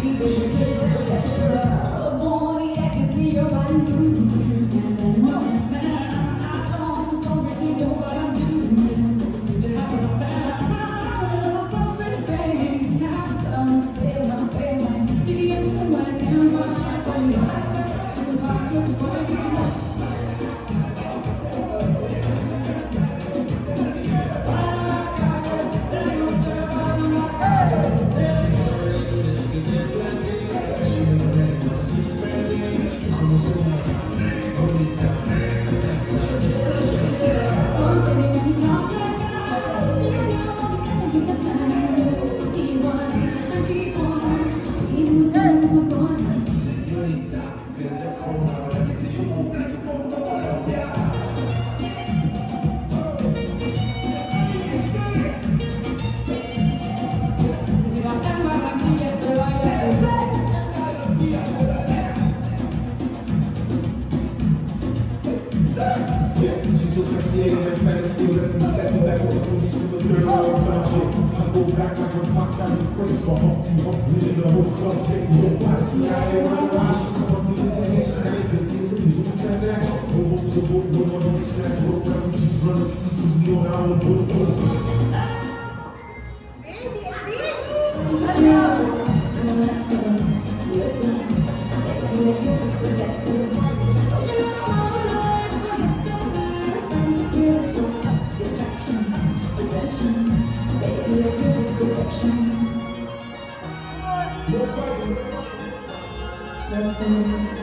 She's so sexy, ain't no fantasy. Let me step back over from this with a third world project. I go back like a pop down the crates for hump you up, really the whole club chasing your body. See, I ain't running around, she's come up into Haitians. I ain't the things that use with transaction. Boom, so boom, boom, on the snatch, roll around, she's running seasons, we on our boom, boom. No fighting.